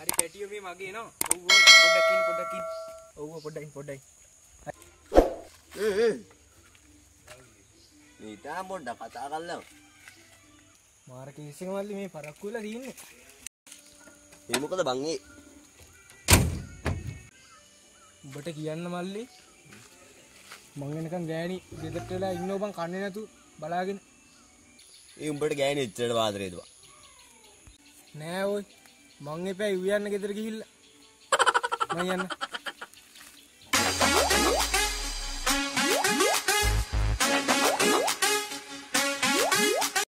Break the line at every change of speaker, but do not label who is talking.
මල්ලි කැටියෝ මේ මගේ නෝ. ඔව් පොඩ්ඩක්. ඔව් පොඩ්ඩක්.
මේ තාම පොඩ්ඩක් කතා කරලා.
මාර කේස් එක මල්ලි මේ පරක්කු වෙලා තියෙන්නේ.
ඒ මොකද බං ඒ?
උඹට කියන්න මල්ලි. මං එනකන් ගෑණි ගෙදරට වෙලා ඉන්නව බං කන්නේ නැතු බලාගෙන.
ඒ උඹට ගෑණි එච්චරට ආදරේද බං?
නෑ ඔය. මං එපැයි උයන්න ගෙදර ගිහිල්ලා. මං යන්න.